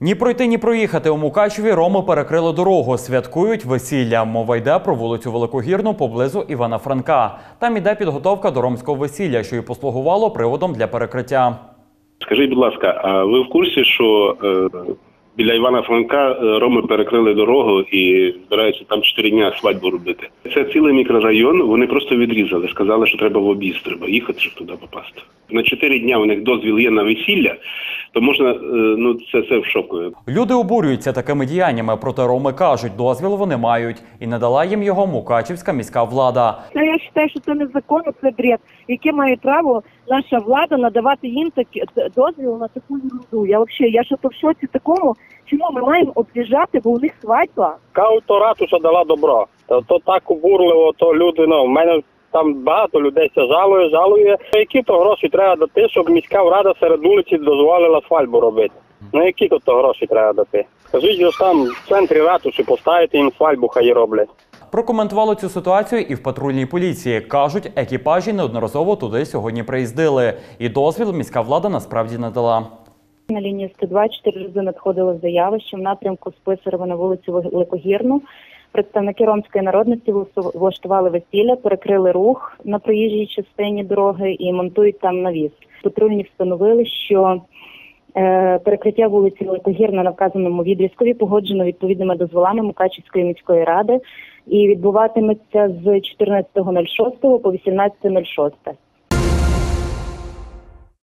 Ні пройти, ні проїхати у Мукачеві роми перекрили дорогу. Святкують весілля. Мова йде про вулицю Великогірну поблизу Івана Франка. Там іде підготовка до ромського весілля, що і послугувало приводом для перекриття. Скажіть, будь ласка, а ви в курсі, що біля Івана Франка роми перекрили дорогу і збираються там 4 дні свадьбу робити? Це цілий мікрорайон, вони просто відрізали, сказали, що треба в об'їзд, треба їхати, щоб туди попасти. На 4 дні у них дозвіл є на весілля, то можна, це в шоку. Люди обурюються такими діяннями, проте роми кажуть, дозвіл вони мають. І не дала їм його мукачівська міська влада. Я вважаю, що це незаконно, це бред. Яке має право наша влада надавати їм дозвіл на таку ерунду? Я що то в шоці такому, чому ми маємо об'їжджати, бо у них свадьба? Кауто ратуша дала добро. То так обурливо, то люди, в мене там багато людей це жалує. Які то гроші треба дати, щоб міська рада серед вулиці дозволила свадьбу робити? Які то гроші треба дати? Скажіть, що там в центрі ратуші поставити їм свадьбу, хай роблять. Прокоментували цю ситуацію і в патрульній поліції. Кажуть, екіпажі неодноразово туди сьогодні приїздили. І дозвіл міська влада насправді не дала. На лінії 102 4 рази надходили заяви, що в напрямку з Писарева на вулицю Великогірну представники ромської народності влаштували весілля, перекрили рух на проїжджій частині дороги і монтують там навіс. Патрульні встановили, що перекриття вулиці Великогірна на вказаному відрізкові погоджено відповідними дозволами Мукачівської міської ради і відбуватиметься з 14.06 по 18.06.